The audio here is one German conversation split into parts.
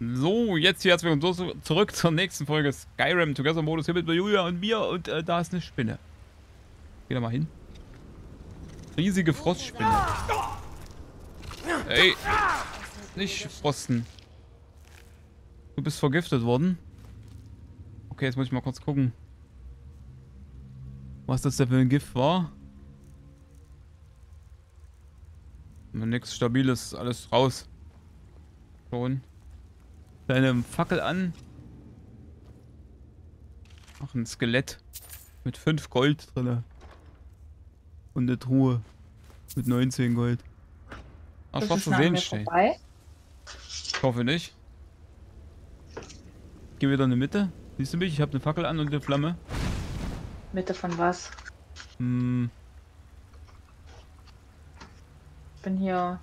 So, jetzt hier herzlich willkommen zurück zur nächsten Folge Skyrim Together Modus hier mit Julia und mir und da ist eine Spinne. Geh da mal hin. Riesige Frostspinne. Ey, nicht frosten. Du bist vergiftet worden. Okay, jetzt muss ich mal kurz gucken, was das denn für ein Gift war. Nichts Stabiles, alles raus. Schon. Deine Fackel an. Ach, ein Skelett. Mit 5 Gold drin. Und eine Truhe. Mit 19 Gold. Ach, schwarzer Seelenstein. Ich hoffe nicht. Ich gehe wieder in die Mitte. Siehst du mich? Ich habe eine Fackel an und eine Flamme. Mitte von was? Hm. Ich bin hier.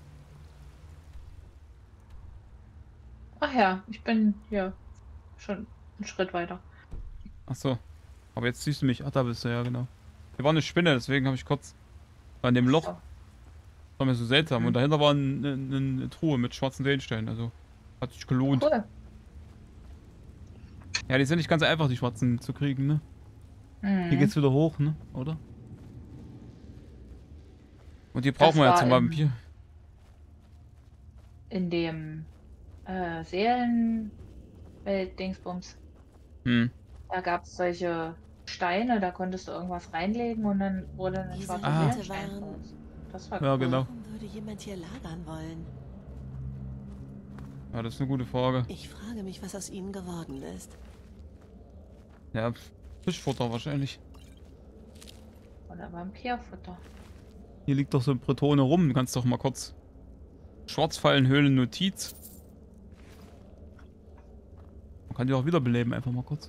Ach ja, ich bin hier schon einen Schritt weiter. Ach so. Aber jetzt siehst du mich. Ach, da bist du, ja, genau. Hier war eine Spinne, deswegen habe ich kurz an dem Loch. So. War mir so seltsam. Und dahinter war eine Truhe mit schwarzen Seelensteinen. Also hat sich gelohnt. Cool. Ja, die sind nicht ganz einfach, die schwarzen zu kriegen, ne? Mhm. Hier geht's wieder hoch, ne? Oder? Und die brauchen wir ja zum Vampir. In dem Seelenwelt-Dingsbums. Hm. Da gab es solche Steine, da konntest du irgendwas reinlegen und dann wurde ein Diese schwarzer Leute Seelenstein waren- raus. Das war Ja, cool. genau. Warum würde jemand hier lagern wollen? Ja, das ist eine gute Frage. Ich frage mich, was aus ihnen geworden ist. Ja, Fischfutter wahrscheinlich. Oder Vampirfutter. Hier liegt doch so ein Bretone rum. Du kannst doch mal kurz. Schwarzfallenhöhlen Notiz. Man kann die auch wiederbeleben, einfach mal kurz.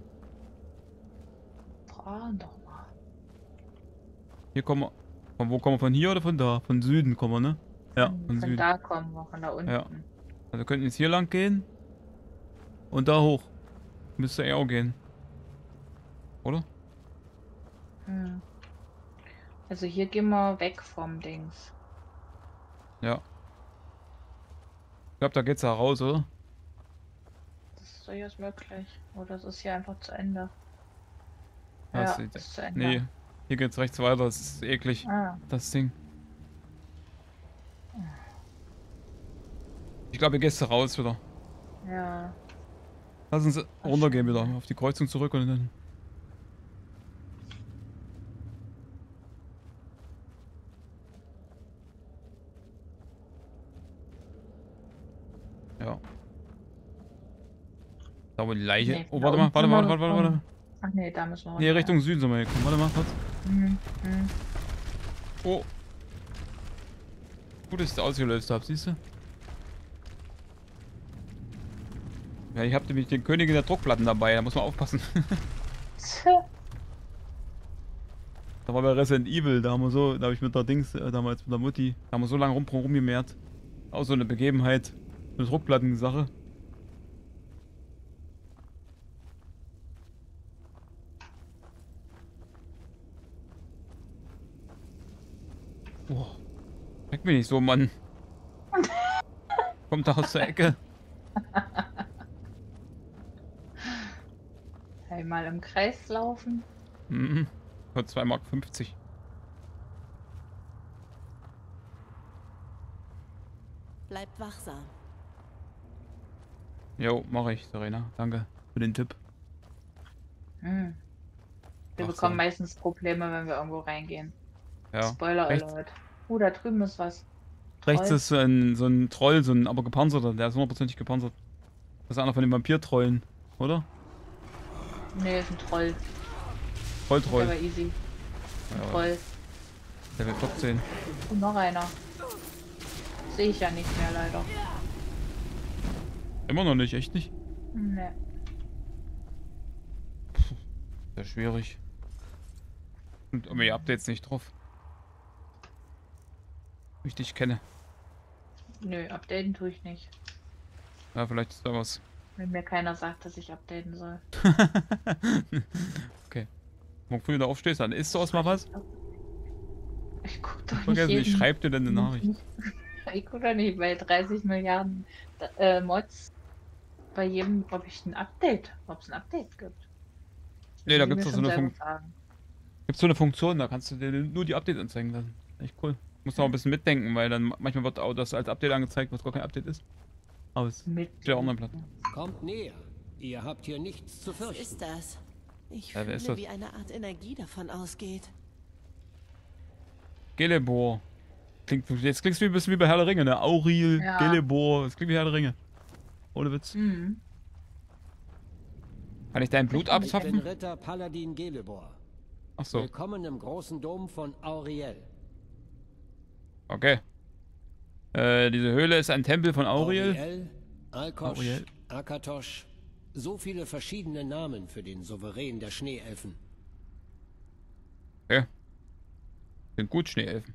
Fragen doch mal. Hier kommen wir. Von wo kommen wir? Von hier oder von da? Von Süden kommen wir, ne? Ja, von Von Süden. da kommen wir, von da unten. Ja. Also wir könnten jetzt hier lang gehen. Und da hoch. Müsste er auch gehen. Oder? Hm. Also hier gehen wir weg vom Dings. Ja. Ich glaube, da geht's ja raus, oder? Das ist durchaus möglich. Oder das ist hier einfach zu Ende. Ja, Ja, das sieht- ist zu Ende. Nee, hier geht's rechts weiter. Das ist eklig, Ah, das Ding. Ich glaube, hier gehst du raus wieder. ja. Lass uns runtergehen wieder. Auf die Kreuzung zurück und dann. Ja. Da wo die Leiche. Nee, Oh, da warte mal, unten warte mal, sind wir warte, warte, warte. Ach nee, da müssen wir Nee, runter. Richtung Süden sind wir gekommen. Warte mal kurz. Mhm. Mhm. Oh. Gut, dass ich das ausgelöst habe, siehst du? Ja, ich habe nämlich den Königin der Druckplatten dabei, da muss man aufpassen. Da war bei Resident Evil, da haben wir so, da habe ich mit der Dings, damals mit der Mutti, da haben wir so lange rumgemehrt. Auch so eine Begebenheit, eine Druckplatten-Sache. Boah. Schreck mich nicht so, Mann. Kommt da aus der Ecke. Einmal im Kreis laufen. Mhm. Für 2,50 Mark. Bleibt wachsam. Jo, mache ich, Serena. Danke für den Tipp. Hm. Wir Ach so. bekommen meistens Probleme, wenn wir irgendwo reingehen. Ja. Spoiler rechts. Alert. Da drüben ist was. Rechts Troll. ist so ein Troll, aber gepanzerter. Der ist 100%ig gepanzert. Das ist einer von den Vampir-Trollen, oder? Nee, ist ein Troll. Der Troll-Troll. war easy. Ein Ja, Troll. Level 14. Und noch einer. Sehe ich ja nicht mehr leider. Immer noch nicht, echt nicht? Nee. Sehr schwierig. Und irgendwie Updates nicht drauf. Wie ich dich kenne. Nö, updaten tue ich nicht. Ja, vielleicht ist da was. Wenn mir keiner sagt, dass ich updaten soll. Okay. Morgen früh da aufstehst, dann isst du aus mal was. Ich guck doch nicht Vergessen, ich jeden... schreib dir dann eine Nachricht. Ich guck doch nicht bei 30 Milliarden Mods bei jedem, ob ich ein Update, ob es ein Update gibt. Ne, da Die gibt es mir so schon eine selber Funktion. sagen. Gibt so eine Funktion, da kannst du dir nur die Updates anzeigen lassen. Echt cool. Muss noch ein bisschen mitdenken, weil dann manchmal wird auch das als Update angezeigt, was gar kein Update ist. Aber es Mit. steht auf einem Blatt. Kommt näher. Ihr habt hier nichts zu Was fürchten. ist das? Ich Ja, wer ist fühle, das? wie eine Art Energie davon ausgeht. Gelebor. Jetzt klingst du ein bisschen wie bei Herr der Ringe, ne? Auril, Ja. Gelebor. Das klingt wie Herr der Ringe. Ohne Witz. Mhm. Kann ich dein Blut Ich bin abzapfen? Ritter Paladin Gelebor. Ach so, Willkommen im großen Dom von Auriel. okay. Diese Höhle ist ein Tempel von Auriel. Auriel, Alkosch, Auriel. Akatosh. So viele verschiedene Namen für den Souverän der Schneeelfen. Okay. Sind gut, Schneeelfen.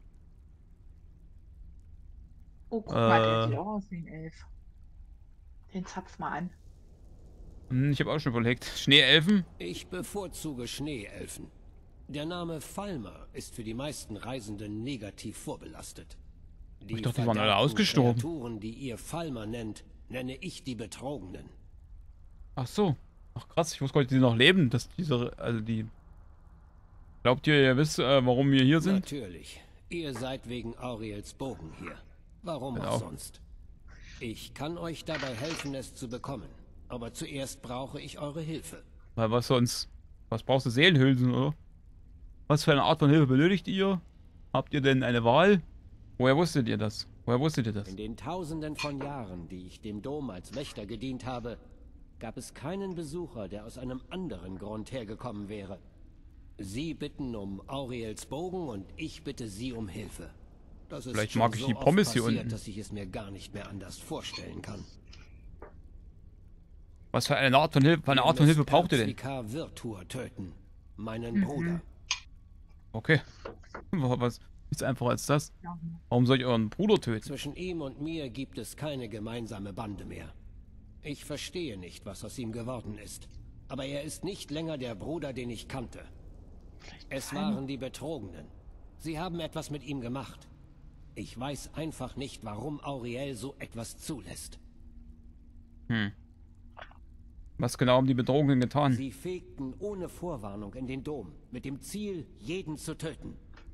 Oh, guck mal, der sieht auch aus wie ein Elf. Den zapf mal an. Ich habe auch schon überlegt. Schneeelfen? Ich bevorzuge Schneeelfen. Der Name Falmer ist für die meisten Reisenden negativ vorbelastet. Ich dachte, die waren alle ausgestorben. Kreaturen, die ihr Falmer nennt, nenne ich die Betrogenen. Ach so. Ach krass, ich wusste gar nicht, dass die noch leben. Dass diese, also die... Glaubt ihr wisst, warum wir hier sind? Natürlich. Ihr seid wegen Auriels Bogen hier. Warum Genau. auch sonst? Ich kann euch dabei helfen, es zu bekommen. Aber zuerst brauche ich eure Hilfe. Weil was sonst? Was brauchst du? Seelenhülsen, oder? Was für eine Art von Hilfe benötigt ihr? Habt ihr denn eine Wahl? Woher wusstet ihr das? Woher wusstet ihr das? In den Tausenden von Jahren, die ich dem Dom als Wächter gedient habe, gab es keinen Besucher, der aus einem anderen Grund hergekommen wäre. Sie bitten um Auriels Bogen und ich bitte sie um Hilfe. Das ist Vielleicht schon mag ich so die oft Pommes hier passiert, unten. dass ich es mir gar nicht mehr anders vorstellen kann. Was für eine Art von Hilfe, braucht ihr denn? Erzvikar Virtur töten. Meinen Bruder. Okay. Was ist einfacher als das? Ja. Warum soll ich euren Bruder töten? Zwischen ihm und mir gibt es keine gemeinsame Bande mehr. Ich verstehe nicht, was aus ihm geworden ist. Aber er ist nicht länger der Bruder, den ich kannte. Es waren die Betrogenen. Sie haben etwas mit ihm gemacht. Ich weiß einfach nicht, warum Auriel so etwas zulässt. Was genau haben die Betrogenen getan? Sie fegten ohne Vorwarnung in den Dom, mit dem Ziel, jeden zu töten.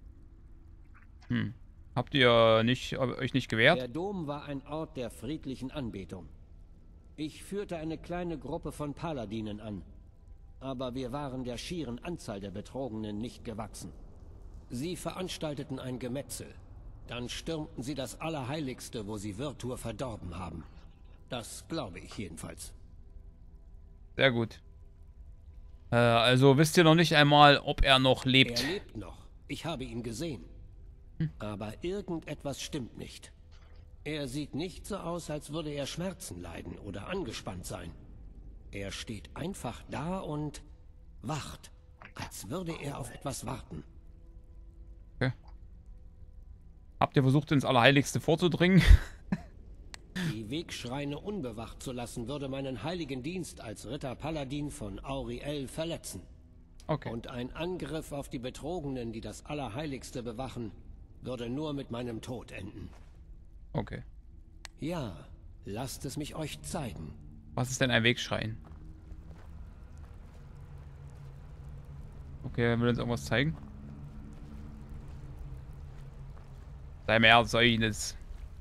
Habt ihr euch nicht gewehrt? Der Dom war ein Ort der friedlichen Anbetung. Ich führte eine kleine Gruppe von Paladinen an, aber wir waren der schieren Anzahl der Betrogenen nicht gewachsen. Sie veranstalteten ein Gemetzel. Dann stürmten sie das Allerheiligste, wo sie Virtur verdorben haben. Das glaube ich jedenfalls. Sehr gut. Also wisst ihr noch nicht einmal, ob er noch lebt. Er lebt noch. Ich habe ihn gesehen. Aber irgendetwas stimmt nicht. Er sieht nicht so aus, als würde er Schmerzen leiden oder angespannt sein. Er steht einfach da und wacht, als würde er auf etwas warten. Okay. Habt ihr versucht, ins Allerheiligste vorzudringen? Die Wegschreine unbewacht zu lassen, würde meinen heiligen Dienst als Ritter Paladin von Auriel verletzen. Okay. Und ein Angriff auf die Betrogenen, die das Allerheiligste bewachen, würde nur mit meinem Tod enden. Okay. Ja, lasst es mich euch zeigen. Was ist denn ein Wegschrein? Okay, er will uns irgendwas zeigen. Sei mehr Säunes.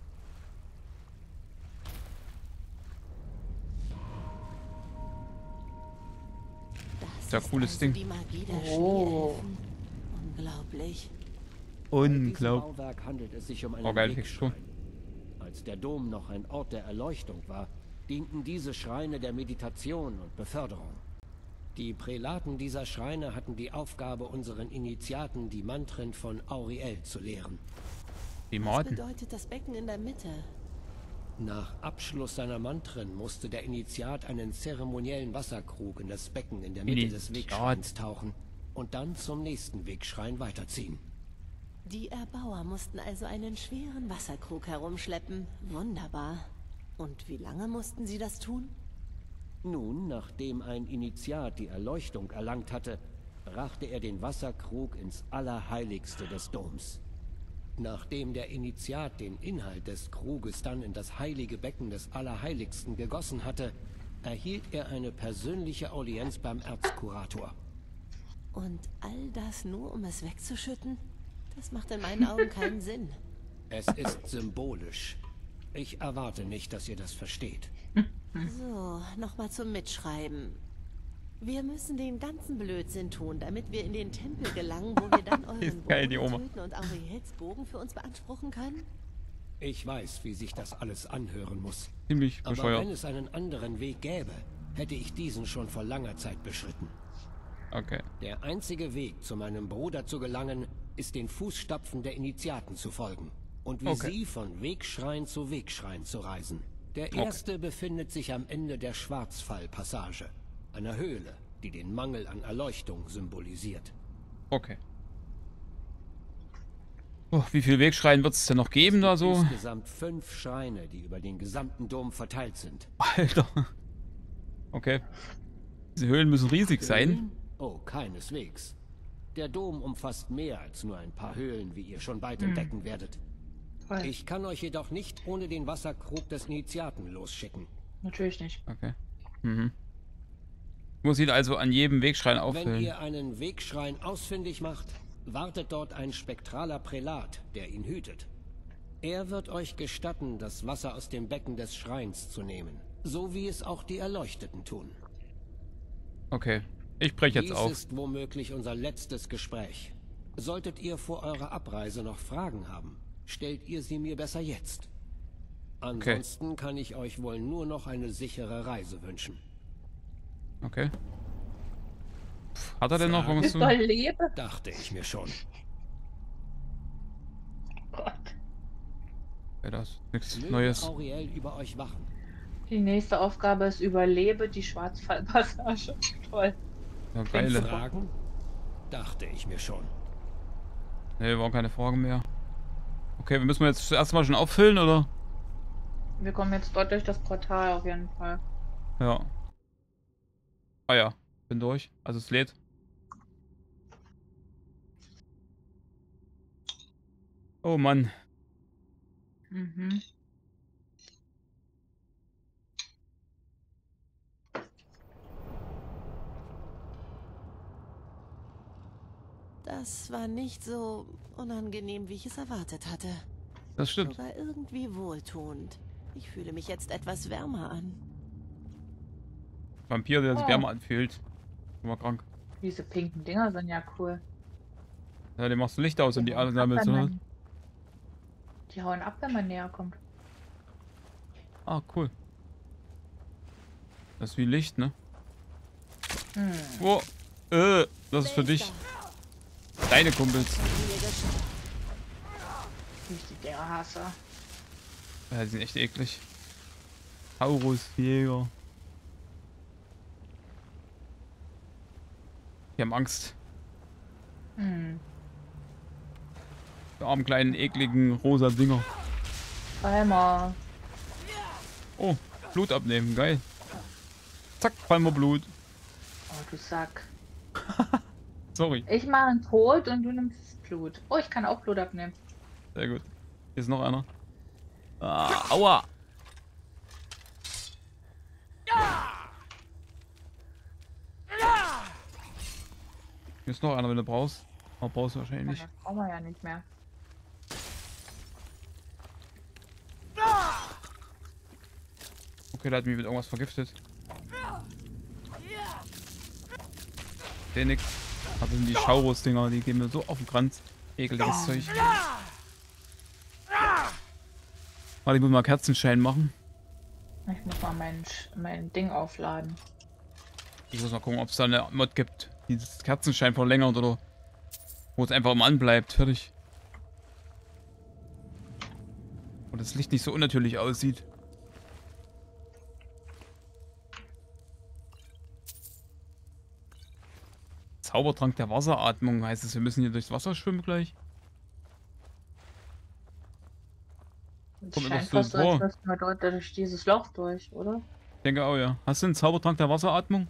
Das Ja, ist cooles also Ding. die Magie der Oh. Schneeelfen. Unglaublich. Bei diesem Unglaublich. Bauwerk handelt es sich um einen Oh, geil, Wegschrein. Als der Dom noch ein Ort der Erleuchtung war, dienten diese Schreine der Meditation und Beförderung. Die Prälaten dieser Schreine hatten die Aufgabe, unseren Initiaten die Mantren von Auriel zu lehren. Die Was Maten. bedeutet das Becken in der Mitte? Nach Abschluss seiner Mantren musste der Initiat einen zeremoniellen Wasserkrug in das Becken in der Mitte des Initiat. Wegschreins tauchen und dann zum nächsten Wegschrein weiterziehen. Die Erbauer mussten also einen schweren Wasserkrug herumschleppen. Wunderbar. Und wie lange mussten sie das tun? Nun, nachdem ein Initiat die Erleuchtung erlangt hatte, brachte er den Wasserkrug ins Allerheiligste des Doms. Nachdem der Initiat den Inhalt des Kruges dann in das heilige Becken des Allerheiligsten gegossen hatte, erhielt er eine persönliche Audienz beim Erzkurator. Und all das nur, um es wegzuschütten? Das macht in meinen Augen keinen Sinn. Es ist symbolisch. Ich erwarte nicht, dass ihr das versteht. So, nochmal zum Mitschreiben. Wir müssen den ganzen Blödsinn tun, damit wir in den Tempel gelangen, wo wir dann euren geil, die Bogen Oma. töten und Auriels Bogen für uns beanspruchen können? Ich weiß, wie sich das alles anhören muss. Ziemlich Aber bescheuert. wenn es einen anderen Weg gäbe, hätte ich diesen schon vor langer Zeit beschritten. Okay. Der einzige Weg, zu meinem Bruder zu gelangen, ist den Fußstapfen der Initiaten zu folgen. Und wie Okay. sie von Wegschrein zu Wegschrein zu reisen. Der erste befindet sich am Ende der Schwarzfallpassage, einer Höhle, die den Mangel an Erleuchtung symbolisiert. Okay. Oh, wie viel Wegschreien wird es denn noch geben da so? Insgesamt 5 Schreine, die über den gesamten Dom verteilt sind. Alter. Okay. Diese Höhlen müssen riesig sein. Höhlen? Oh, keineswegs. Der Dom umfasst mehr als nur ein paar Höhlen, wie ihr schon bald entdecken werdet. Toll. Ich kann euch jedoch nicht ohne den Wasserkrug des Initiaten losschicken. Natürlich nicht. Okay. Mhm. Muss ihn also an jedem Wegschrein Wenn auffüllen. ihr einen Wegschrein ausfindig macht, wartet dort ein spektraler Prälat, der ihn hütet. Er wird euch gestatten, das Wasser aus dem Becken des Schreins zu nehmen, so wie es auch die Erleuchteten tun. Okay. Ich breche jetzt Dies auf. ist womöglich unser letztes Gespräch. Solltet ihr vor eurer Abreise noch Fragen haben, stellt ihr sie mir besser jetzt. Ansonsten kann ich euch wohl nur noch eine sichere Reise wünschen. Okay. Hat er denn noch irgendwas zu... Überlebe. Dachte ich mir schon. Gott. Ja, das ist nichts Möge Neues. Auriel über euch wachen. Die nächste Aufgabe ist Überlebe die Schwarzfallpassage. Toll. Ja, geile. Fragen? Dachte ich mir schon. Ne, waren keine Fragen mehr. Okay, wir müssen jetzt zuerst mal schon auffüllen, oder? Wir kommen jetzt dort durch das Portal auf jeden Fall. Ja. Ah ja, bin durch. Also es lädt. Oh Mann. Mhm. Das war nicht so unangenehm, wie ich es erwartet hatte. Das stimmt. Sogar irgendwie wohltuend. Ich fühle mich jetzt etwas wärmer an. Vampir, der sich Oh. wärmer anfühlt. Immer krank. Diese pinken Dinger sind ja cool. Ja, den machst du Licht aus und die hauen alle ab, sammelst, wenn oder? man- Die hauen ab, wenn man näher kommt. Ah, cool. Das ist wie Licht, ne? Hm. Oh, das ist für dich. Deine Kumpels. Wie ich die Dinger hasse. Ja, die sind echt eklig. Taurus, Jäger. Die haben Angst. Hm. Die armen kleinen, ekligen, rosa Dinger. Einmal. Oh, Blut abnehmen, geil. Zack, Palmer Blut. Oh, du Sack. Sorry. Ich mache einen Tod und du nimmst das Blut. Oh, ich kann auch Blut abnehmen. Sehr gut. Hier ist noch einer. Ah, aua. Hier ist noch einer, wenn du brauchst. Aber brauchst du wahrscheinlich nicht. Das brauchen wir ja nicht mehr. Okay, der hat mich mit irgendwas vergiftet. Den nix. Das sind die Schaurus-Dinger, die gehen mir so auf den Kranz. Ekeliges Zeug. Warte, ich muss mal Kerzenschein machen. Ich muss mal mein Ding aufladen. Ich muss mal gucken, ob es da eine Mod gibt, die das Kerzenschein verlängert oder wo es einfach immer anbleibt. Fertig. Und das Licht nicht so unnatürlich aussieht. Zaubertrank der Wasseratmung heißt es, wir müssen hier durchs Wasser schwimmen gleich. Es Kommt mir scheint doch so fast so, als vor. müssten wir dort durch dieses Loch durch, oder? Ich denke auch, ja. Hast du einen Zaubertrank der Wasseratmung?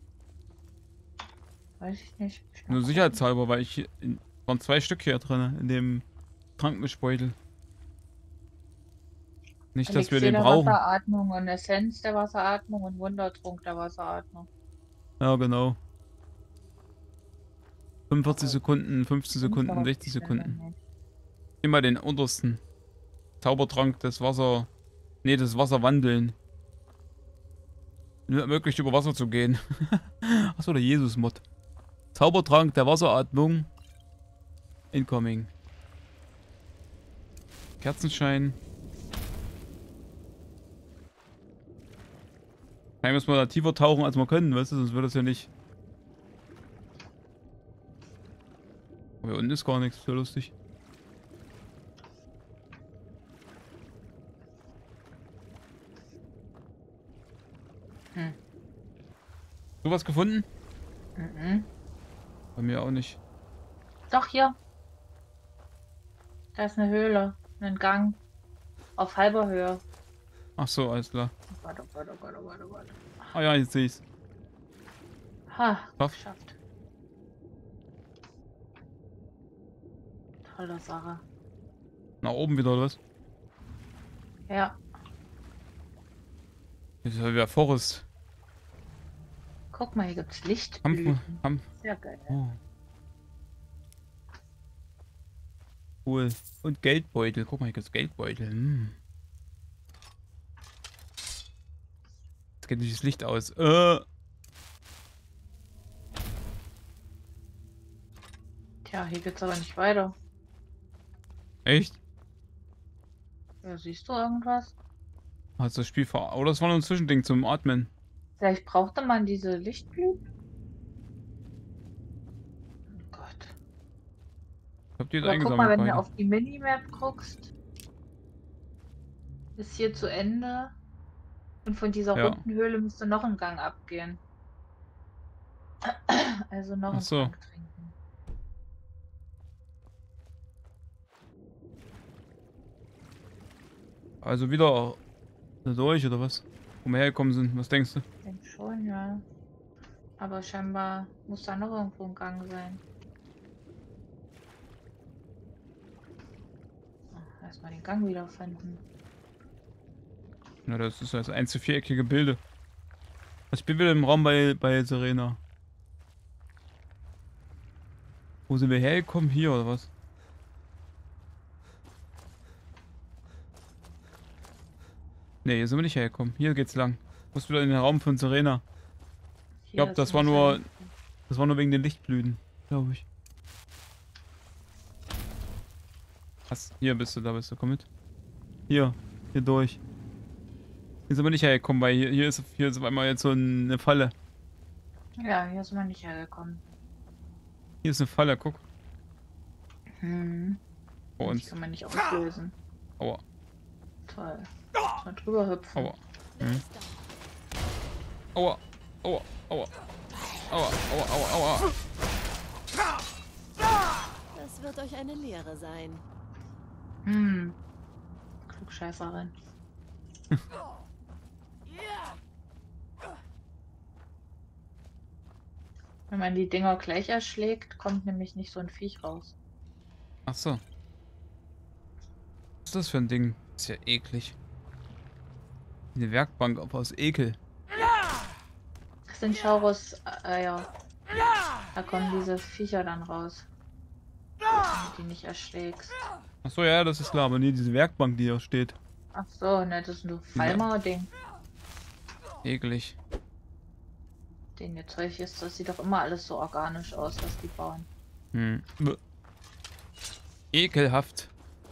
Weiß ich nicht. Nur sicherheitshalber, weil ich waren 2 Stück hier drin in dem Trankenmischbeutel. Nicht, dass wir den brauchen. Wasseratmung und Essenz der Wasseratmung und Wundertrunk der Wasseratmung. Ja, genau. 45 Sekunden, 15 Sekunden, 60 Sekunden. Immer den untersten. Zaubertrank des Wasser... Nee, das Wasser wandeln. Möglich über Wasser zu gehen. Achso, der Jesus-Mod. Zaubertrank der Wasseratmung. Incoming. Kerzenschein. Vielleicht müssen wir da tiefer tauchen, als wir können, weißt du, sonst wird das ja nicht. Aber hier unten ist gar nichts, so lustig. Du was gefunden? Mhm. Bei mir auch nicht. Doch, hier. Da ist eine Höhle, ein Gang. Auf halber Höhe. Ach so, alles klar. Warte, warte, warte, warte, warte. Ah ja, jetzt sehe ich's. Ha, Kraft. geschafft. Tolle Sache. Nach oben wieder, oder was? Ja. Das ist ja wieder Forest. Guck mal, hier gibt's Kampf. Lichtblüten. Sehr geil. Oh. Cool. Und Geldbeutel. Guck mal, hier gibt's Geldbeutel. Hm. Jetzt geht nicht das Licht aus. Tja, hier geht's aber nicht weiter. Echt? Ja, siehst du irgendwas? Hat das Spiel ver... Oder das war nur ein Zwischending zum Atmen. Vielleicht brauchte man diese Lichtblüten? Oh Gott. Ich hab die jetzt Aber guck mal, eingesammelt. wenn du Beide. auf die Minimap guckst, ist hier zu Ende. Und von dieser Ja. runden Höhle müsste noch ein Gang abgehen. Also noch Ach einen so. Trank trinken. Also wieder da durch, oder was? Wo wir hergekommen sind. Was denkst du? Ich denke schon, ja. Aber scheinbar muss da noch irgendwo ein Gang sein. Ach, erstmal den Gang wiederfinden. Na, das ist das 1 zu 4-eckige Bilde. Ich bin wieder im Raum bei Serena. Wo sind wir hergekommen? Hier, oder was? Ne, hier sind wir nicht hergekommen. Hier geht's lang. Muss wieder in den Raum von Serena. Ich Hier glaube, ist das war ein nur... Gang. Das war nur wegen den Lichtblüten. Glaube ich. Was? Hier bist du, da bist du. Komm mit. Hier durch. Hier sind wir nicht hergekommen, weil hier ist auf einmal jetzt so eine Falle. Ja, hier sind wir nicht hergekommen. Hier ist eine Falle, guck. Hm. Vor Die uns. kann man nicht auslösen. Aua. Toll. Mal drüber hüpfen. Aua. Mhm. Aua. Aua. Aua. Aua. Aua. Aua. Aua. Das wird euch eine Lehre sein. Hm. Klugscheißerin. Wenn man die Dinger gleich erschlägt, kommt nämlich nicht so ein Viech raus. Ach so. Was ist das für ein Ding? Ist ja eklig. Eine Werkbank aus Ekel. Das sind Schaurus-Eier. Da kommen diese Viecher dann raus. Wenn du die nicht erschlägst. Ach so, ja, das ist klar, aber nie diese Werkbank, die hier steht. Ach so, ne, das ist ein Falmer-Ding. Eklig. Den ihr Zeug ist, das sieht doch immer alles so organisch aus, was die bauen. Hm. Ekelhaft.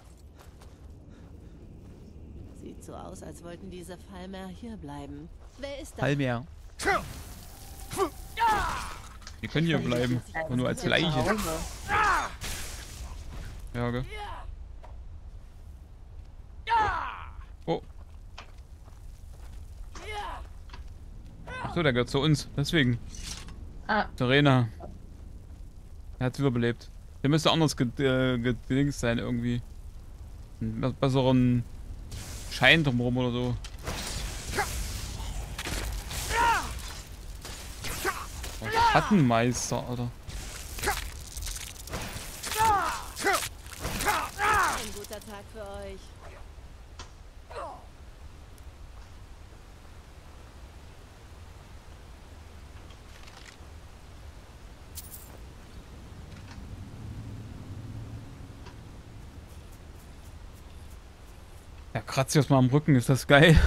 Sieht so aus, als wollten diese Falmer hier bleiben. Wer ist da? Palmer. Die können hier bleiben. Aber nur als Leiche. Ja, gell? Oh. Achso, der gehört zu uns. Deswegen. Ah, Serena. Er hat überlebt. Der müsste anders gedings sein irgendwie. Einen besseren Schein drumherum oder so. Oh, Schattenmeister, Alter. Ein guter Tag für euch. Ja, kratzt sich mal am Rücken, ist das geil.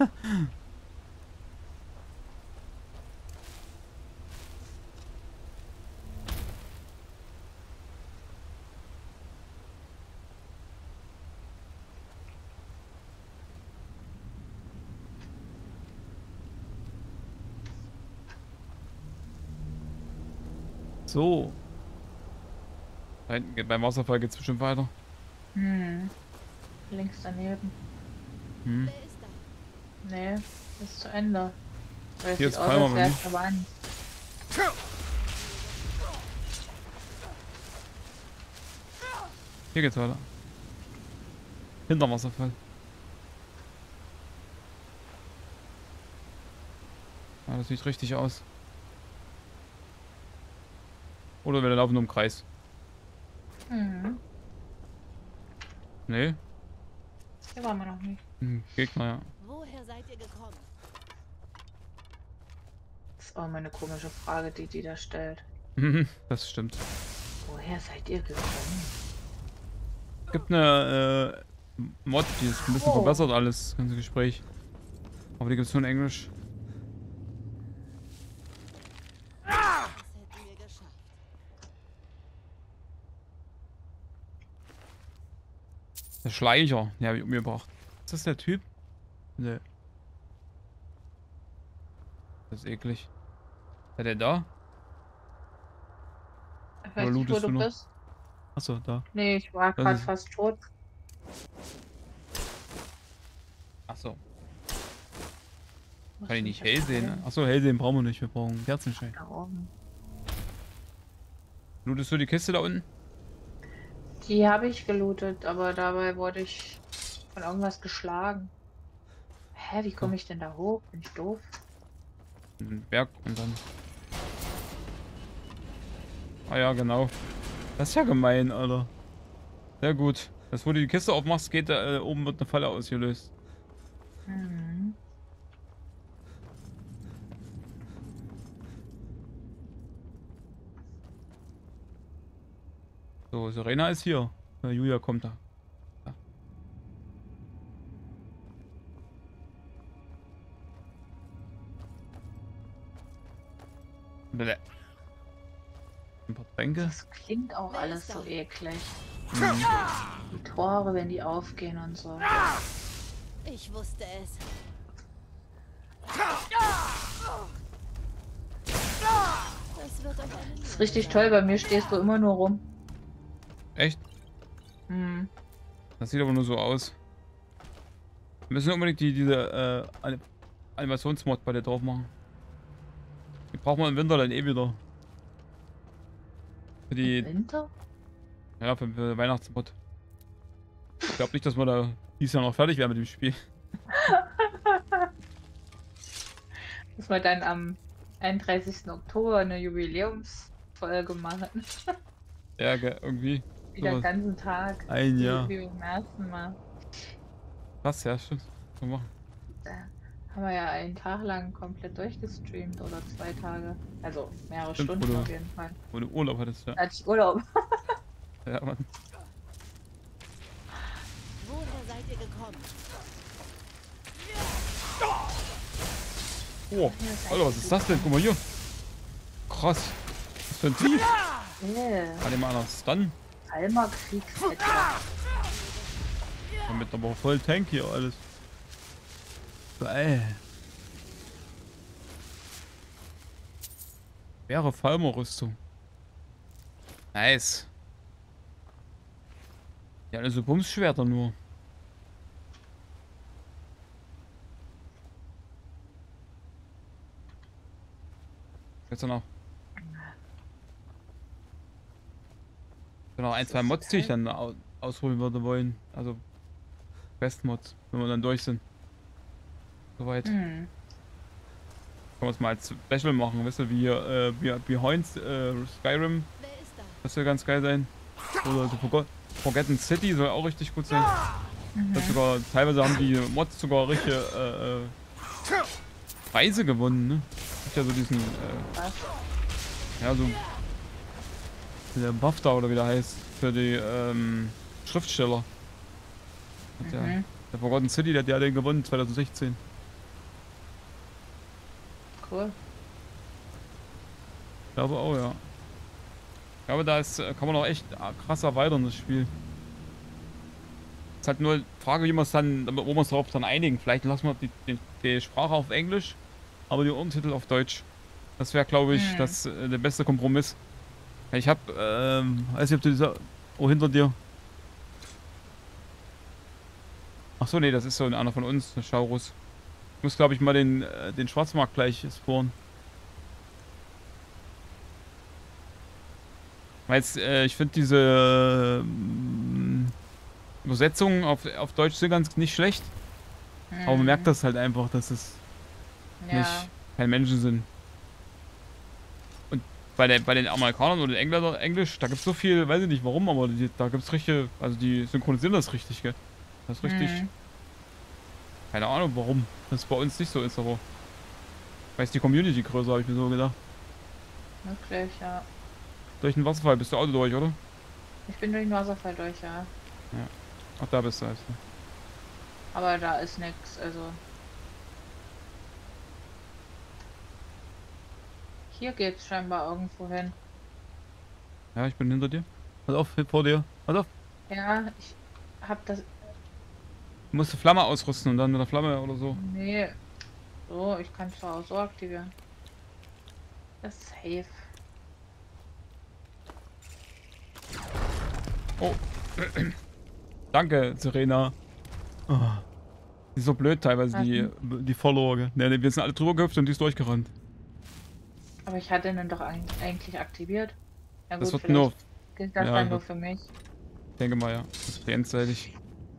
So. Da hinten geht beim Wasserfall geht's bestimmt weiter. Links daneben. Hm. Wer ist da? Nee, ist zu Ende. Weil es Hier sieht ist aus, Palmer als bei wäre mir. es verwandt. Hier geht's weiter. Hinterm Wasserfall. Ja, das sieht richtig aus. Oder wir laufen nur im Kreis. Nee. Hier waren wir noch nicht. Gegner, ja. Woher seid ihr gekommen? Das ist auch mal eine komische Frage, die da stellt. Das stimmt. Woher seid ihr gekommen? Es gibt eine Mod, die ist ein bisschen verbessert, alles, das ganze Gespräch. Aber die gibt es nur in Englisch. Das hätten wir geschafft. Der Schleicher, den habe ich umgebracht. Ist das der Typ? Nee. Das ist eklig. Ist der da? Ich Oder weiß nicht, wo lootest du du noch? bist. Achso, da. Nee, ich war Das gerade ist- fast tot. Achso. Muss Kann ich nicht mich hell sehen? erklären. Achso, hell sehen brauchen wir nicht. Wir brauchen einen Kerzenschein. Da oben. Lootest du die Kiste da unten? Die habe ich gelootet, aber dabei wurde ich von irgendwas geschlagen. Hä, wie komme ich denn da hoch? Bin ich doof? Einen Berg und dann. Ah ja, genau. Das ist ja gemein, Alter. Sehr gut. Das, wo du die Kiste aufmachst, geht da oben wird eine Falle ausgelöst. Mhm. So, Serena ist hier. Julia kommt da. Ja. Blä. Ein paar Tränke. Das klingt auch Wer alles ist so da? eklig. Mhm. Die Tore, wenn die aufgehen und so. Ich wusste es. Das wird euch eine Das ist richtig toll, bei mir stehst du immer nur rum. Echt? Hm. Das sieht aber nur so aus. Wir müssen unbedingt diese Animationsmod bei dir drauf machen. Die brauchen wir im Winter dann eh wieder. Für die, Winter? ja, für Weihnachtsmod. Ich glaube nicht, dass wir da dieses Jahr noch fertig werden mit dem Spiel. Muss man dann am 31. Oktober eine Jubiläumsfolge machen. Ja, irgendwie. Wieder den Sowas. ganzen Tag. Ein Jahr. Wie beim ersten Mal. Krass, ja, stimmt. Können wir machen. Da haben wir ja einen Tag lang komplett durchgestreamt oder 2 Tage. Also mehrere Stimmt, Stunden oder? auf jeden Fall. Wo du Urlaub hattest, ja. Als ich Urlaub. Ja, Mann. Woher seid ihr gekommen? Oh, Alter, was ist das denn? Guck mal hier. Krass. Was für ein Tief. Hat ihm einer Stun? Alma Kriegsvetter. Damit aber voll Tank hier alles. Geil. Schwere Falmer-Rüstung. Nice. Ja, also Bumsschwerter nur. Jetzt noch. Noch ein, zwei Mods, die ich dann ausholen würde wollen. Also Bestmods, wenn wir dann durch sind. Soweit. Können wir es mal als Special machen, weißt du, wie Behind Skyrim. Wer ist da? Das soll ganz geil sein. Oder The Forgotten City soll auch richtig gut sein. Das sogar, teilweise haben die Mods sogar richtige Preise gewonnen, ne? Gibt ja so diesen, Was? ja so der BAFTA oder wie der heißt, für die Schriftsteller. Hat ja Der Forgotten City, der hat den gewonnen 2016. Cool. Ich glaube auch, ja. Ich glaube, da ist, kann man auch echt krass erweitern, das Spiel. Es ist halt nur die Frage, wie man es dann, wo wir uns darauf dann einigen. Vielleicht lassen wir die Sprache auf Englisch, aber die Untertitel auf Deutsch. Das wäre, glaube ich, der beste Kompromiss. Ich habe, weiß nicht, ob du dieser... Oh, hinter dir. Achso, nee, das ist so einer von uns, der Schaurus. Ich muss, glaube ich, mal den Schwarzmarkt gleich sporen. Weil ich finde diese Übersetzungen auf Deutsch sind ganz nicht schlecht. Aber man merkt das halt einfach, dass es nicht kein Menschen sind. Und bei den Amerikanern oder den Engländern Englisch, da gibt es so viel, weiß ich nicht warum, aber da gibt es richtige, also die synchronisieren das richtig, gell? Das ist richtig. Keine Ahnung warum das bei uns nicht so ist, aber weiß die Community größer, habe ich mir so gedacht. Wirklich, ja. Durch den Wasserfall bist du auch durch, oder? Ich bin durch den Wasserfall durch, ja. Ja. Ach, da bist du also. Aber da ist nichts, also. Hier geht's scheinbar irgendwo hin. Ja, ich bin hinter dir. Pass auf, vor dir. Pass auf. Ja, ich hab das. Du musst die Flamme ausrüsten und dann mit der Flamme oder so. Nee. So, ich kann es zwar auch so aktivieren. Das ist safe. Oh. Danke, Serena. Oh. Die ist so blöd teilweise, die Follower. Ne, wir sind alle drüber gehüpft und die ist durchgerannt. Aber ich hatte ihn doch eigentlich aktiviert. Ja gut, das wird nur... gilt das dann nur für mich. Ich denke mal, ja. Das ist einseitig.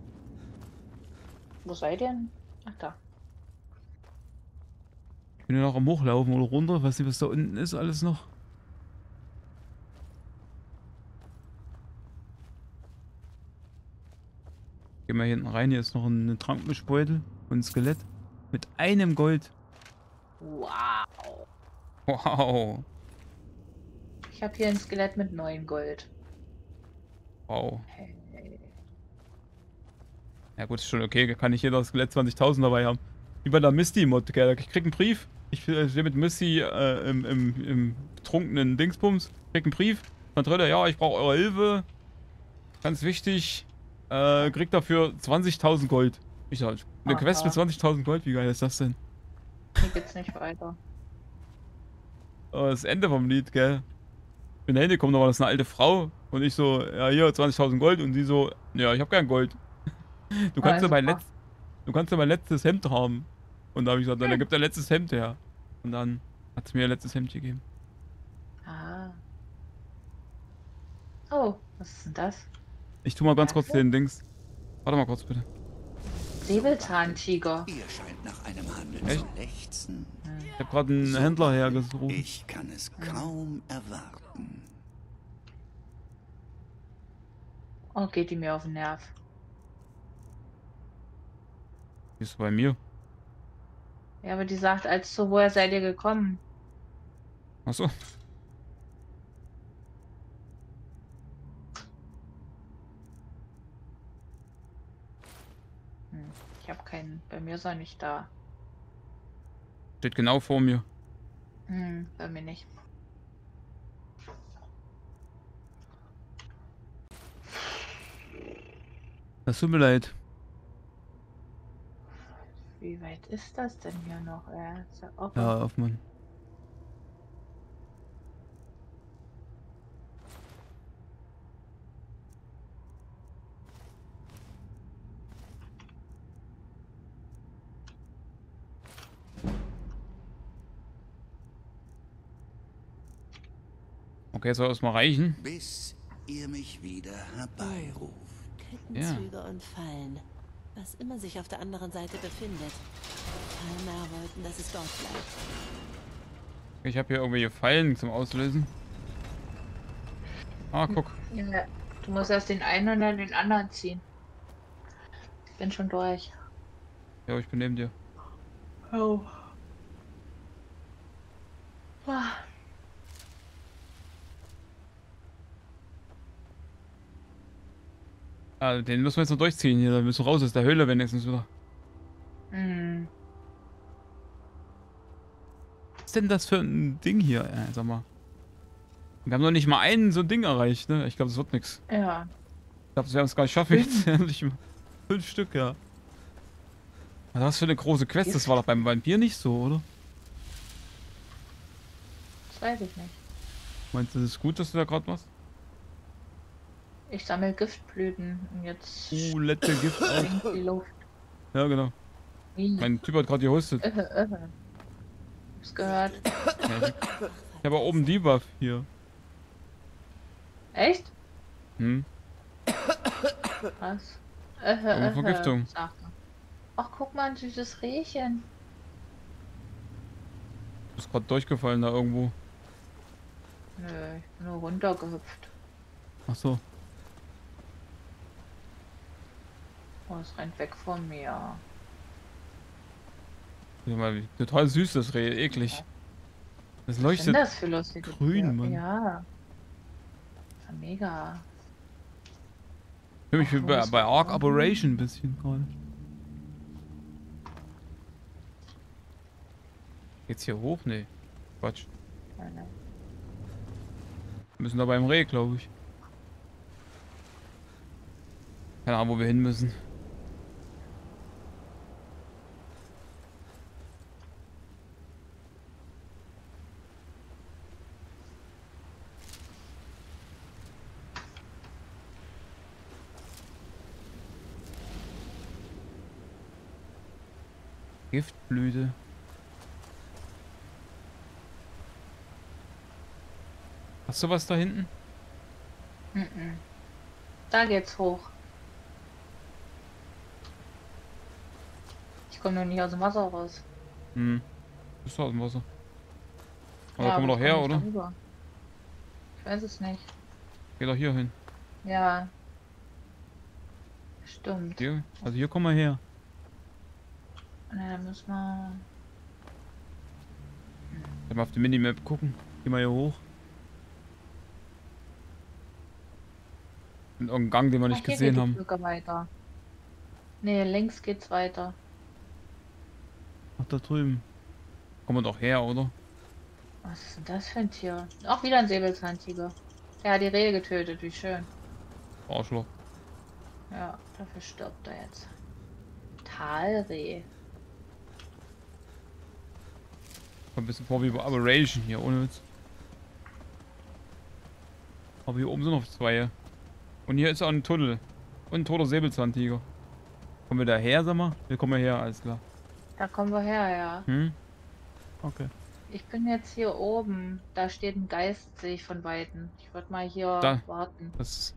Wo seid ihr denn? Ach, da. Ich bin ja noch am Hochlaufen oder runter. Ich weiß nicht, was da unten ist alles noch. Gehen wir hier hinten rein. Hier ist noch ein Trankmischbeutel und ein Skelett. Mit einem Gold. Wow. Wow. Ich habe hier ein Skelett mit 9 Gold. Wow. Hey. Ja gut, ist schon okay. Kann nicht jeder Skelett 20.000 dabei haben. Wie bei der Misty-Mod, gell? Ich krieg einen Brief. Ich stehe mit Misty im betrunkenen Dingsbums. Krieg einen Brief. Von Tröller, ja, ich brauche eure Hilfe. Ganz wichtig. Krieg dafür 20.000 Gold. Ich sag, eine Quest mit 20.000 Gold, wie geil ist das denn? Hier geht's nicht weiter. Oh, das Ende vom Lied, gell? Ich bin da hingekommen, da war das eine alte Frau. Und ich so, ja, hier 20.000 Gold. Und sie so, ja, ich hab kein Gold. Du kannst ja mein letztes Hemd haben. Und da habe ich gesagt, dann gib dein letztes Hemd her. Und dann hat sie mir ein letztes Hemd gegeben. Ah. Oh, was ist denn das? Ich tu mal ganz kurz den Dings. Warte mal kurz bitte. Säbelzahntiger. Ihr scheint nach einem Handel Echt? zu lechzen. Ich habe gerade einen Händler hergerufen. Ich kann es kaum erwarten. Oh, geht die mir auf den Nerv. Bist du bei mir? Ja, aber die sagt, woher seid ihr gekommen? Achso. Ich habe keinen. Bei mir ist er nicht da. Steht genau vor mir. Bei mir nicht. Das tut mir leid. Wie weit ist das denn hier noch? Ist ja offen. Ja, auf Mann. Okay, soll das mal reichen? Bis ihr mich wieder herbeiruft. Kettenzüge und Fallen. Was immer sich auf der anderen Seite befindet. Palmer wollten, dass es dort bleibt. Ich habe hier irgendwelche Fallen zum Auslösen. Ah, guck. Ja, du musst erst den einen und dann den anderen ziehen. Ich bin schon durch. Ja, ich bin neben dir. Oh. Den müssen wir jetzt noch durchziehen hier. Da müssen wir raus aus der Höhle wenigstens wieder. Hm. Was ist denn das für ein Ding hier? Sag mal. Wir haben noch nicht mal so ein Ding erreicht, ne? Ich glaube, das wird nichts. Ja. Ich glaube, wir haben es gar nicht schaffen jetzt. Nicht mal 5 Stück, ja. Was ist das für eine große Quest? Das war doch beim Vampir nicht so, oder? Das weiß ich nicht. Meinst du, das ist gut, dass du da gerade machst? Ich sammle Giftblüten und jetzt Letzte Gift. springt die Luft. Ja, genau. Wie? Mein Typ hat gerade gehostet. Hab's gehört. Ja, ich habe auch oben Debuff hier. Echt? Hm. Was? Vergiftung. Sag mal. Ach, guck mal, ein süßes Rehchen. Du bist gerade durchgefallen da irgendwo. Nö, ich bin nur runtergehüpft. Ach so. Oh, es rennt weg von mir. Ja, mal, total süß das Reh, eklig. Das Was ist leuchtet denn das für lustige grün, Tiere? Mann. Ja. Mega. Für mich Ach, wo bei ist Ark das? Operation ein bisschen gerade. Geht's hier hoch? Nee. Quatsch. Nein. Wir müssen da beim Reh, glaube ich. Keine Ahnung, wo wir hin müssen. Giftblüte. Hast du was da hinten? Mhm. Da geht's hoch. Ich komme nur nicht aus dem Wasser raus. Hm. Bist du aus dem Wasser? Aber Ja, da kommen wir aber doch ich her, komm nicht oder? darüber. Ich weiß es nicht. Geh doch hier hin. Ja. Stimmt. Hier, also hier kommen wir her. Na, dann müssen wir... Mal auf die Minimap gucken. Geh mal hier hoch. In irgendeinem Gang, den wir nicht Ach, hier gesehen geht die haben. Brücke weiter. Nee, links geht's weiter. Ach, da drüben. Kommen wir doch her, oder? Was ist denn das für ein Tier? Auch wieder ein Säbelzahntiger. Der hat die Rehe getötet, wie schön. Arschloch. Ja, dafür stirbt er jetzt. Talreh. Kommt ein bisschen vor wie bei Operation hier, ohne Witz. Aber hier oben sind noch 2. Und hier ist auch ein Tunnel. Und ein toter Säbelzahntiger. Kommen wir da her, sag mal? Wir kommen her, alles klar. Da kommen wir her, ja. Hm? Okay. Ich bin jetzt hier oben. Da steht ein Geist, sehe ich von Weitem. Ich würde mal hier Da. warten. Das ist...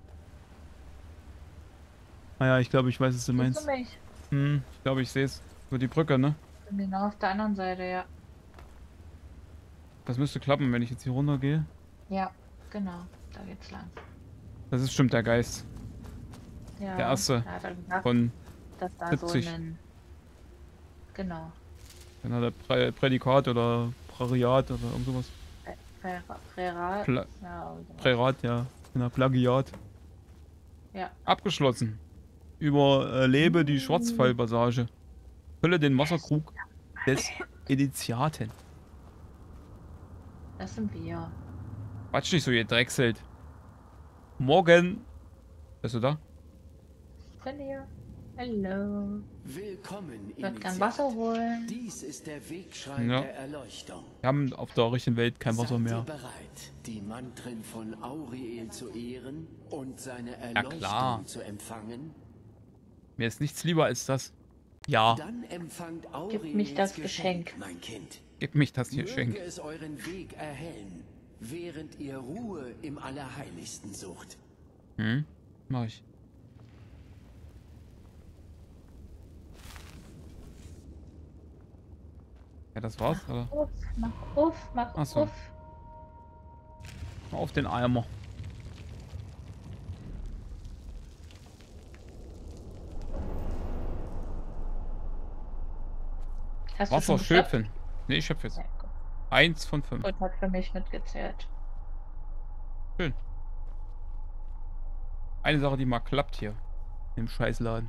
Naja, ich glaube, ich weiß, was du Siehst meinst. du mich? Hm, ich glaube, ich sehe es. Über die Brücke, ne? Ich bin genau auf der anderen Seite, ja. Das müsste klappen, wenn ich jetzt hier runter gehe. Ja, genau. Da geht's lang. Das ist bestimmt der Geist. Ja, Der erste da hat er gesagt, von... dass da 70. so ein... Genau. Dann hat er Prädikat oder Präriat oder irgend sowas. Prärat. Pla Ja, irgendwas. Prärat, ja. Genau, Plagiat. Ja. Abgeschlossen. Überlebe die Schwarzfallpassage. Fülle den Wasserkrug des Initiaten. Das sind wir. Quatsch nicht so, ihr Dreckselt. Morgen. Bist du da? Bin hier. Hallo. Willkommen, Ich würde gern Wasser holen. Dies ist der Wegschrein Ja. der Erleuchtung. Wir haben auf der richtigen Welt kein Wasser Seid ihr mehr. bereit, die Mantren von Auriel zu ehren und seine klar. Erleuchtung zu empfangen? Mir ist nichts lieber als das. Ja, Dann empfangt Gib Aureliens mich das Geschenk. mein Kind. gib mich das hier Geschenk. Möge es euren Weg erhellen, während ihr Ruhe im Allerheiligsten sucht. Hm? Mach ich. Ja, das war's, oder? Uff, mach uff, mach Ach so. uff. Mal auf den Eimer. Hast du schon geschöpft? Wasserschöpfen. Ne, ich schöpfe jetzt. Ja, gut. 1 von 5. Und hat für mich mitgezählt. Schön. Eine Sache, die mal klappt hier. Im Scheißladen.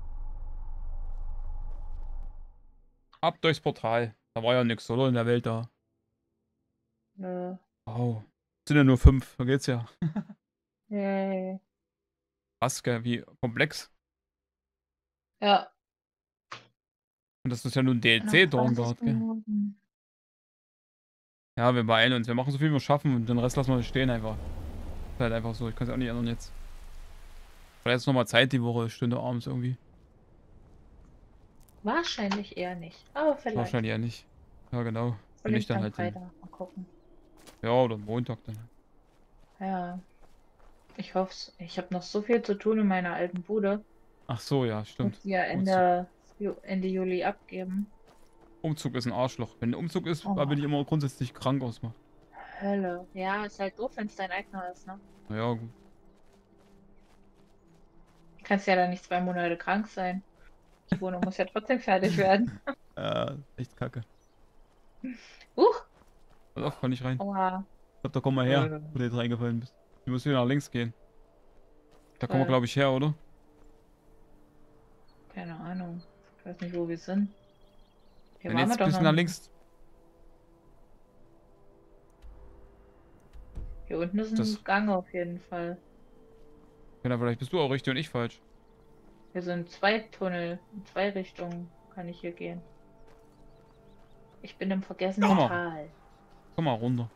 Ab durchs Portal. Da war ja nichts, oder? In der Welt da. Nö. Wow. Sind ja nur 5. Da geht's ja. Yay. Krass, gell? Wie komplex. Ja. Und das ist ja nur ein Noch DLC dort 20 gerade, gell? Minuten. Ja, wir beeilen uns. Wir machen so viel wir schaffen und den Rest lassen wir stehen einfach. Ist halt einfach so. Ich kann es auch nicht ändern jetzt. Vielleicht ist nochmal Zeit die Woche, Stunde abends irgendwie. Wahrscheinlich eher nicht. Aber vielleicht. Wahrscheinlich eher nicht. Ja, genau. Wenn ich Vielleicht dann am halt den, Freitag. Mal gucken. ja, oder Montag dann. Ja. Ich hoffe ich habe noch so viel zu tun in meiner alten Bude. Ach so, ja, Ich stimmt. muss die ja Ende Juli abgeben. Umzug ist ein Arschloch. Wenn ein Umzug ist, Oh. da bin ich immer grundsätzlich krank ausmacht. Hölle. Ja, ist halt doof, wenn es dein eigener ist, ne? Naja, gut. Du kannst ja dann nicht 2 Monate krank sein. Die Wohnung muss ja trotzdem fertig werden. Echt kacke. Huch! Pass auf, kann ich rein. Oha. Ich glaub, da komm mal her, wo du jetzt reingefallen bist. Du musst wieder nach links gehen. Da kommen wir, glaube ich, her, oder? Keine Ahnung. Ich weiß nicht, wo wir sind. Hier Wenn waren wir jetzt doch ein bisschen noch nach nicht. links. Hier unten ist ein Das- Gang auf jeden Fall. Genau, vielleicht bist du auch richtig und ich falsch. Hier sind 2 Tunnel. In 2 Richtungen kann ich hier gehen. Ich bin im vergessenen Komm mal. Tal. Komm mal runter.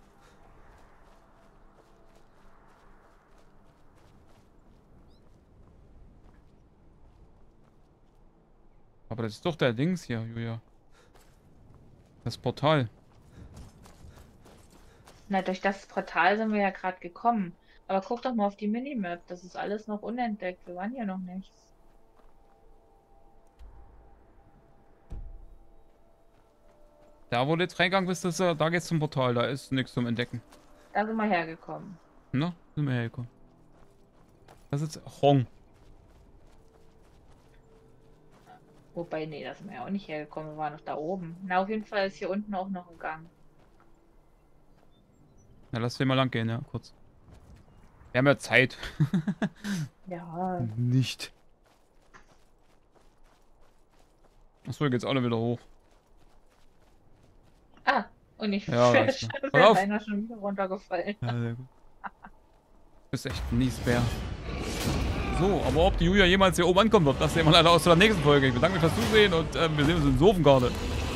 Aber das ist doch der Dings hier, Julia. Das Portal. Na, durch das Portal sind wir ja gerade gekommen. Aber guck doch mal auf die Minimap. Das ist alles noch unentdeckt. Wir waren hier noch nicht. Da, wo du jetzt reingegangen bist, da geht's zum Portal. Da ist nichts zum Entdecken. Da sind wir hergekommen. Na, sind wir hergekommen. Das ist Hong. Wobei, nee, da sind wir ja auch nicht hergekommen. Wir waren noch da oben. Na, auf jeden Fall ist hier unten auch noch ein Gang. Na, lass den mal lang gehen, ja, kurz. Wir haben ja Zeit. Ja, Nicht. Achso, hier geht's auch noch wieder hoch. und ich Ja, wäre alles klar. schon, Pass auf. beinahe schon wieder runtergefallen. Ja, sehr gut. Du bist echt ein Niesbär. So, aber ob die Julia jemals hier oben ankommen wird, das sehen wir leider aus der nächsten Folge. Ich bedanke mich fürs Zusehen und wir sehen uns in Sofengarde.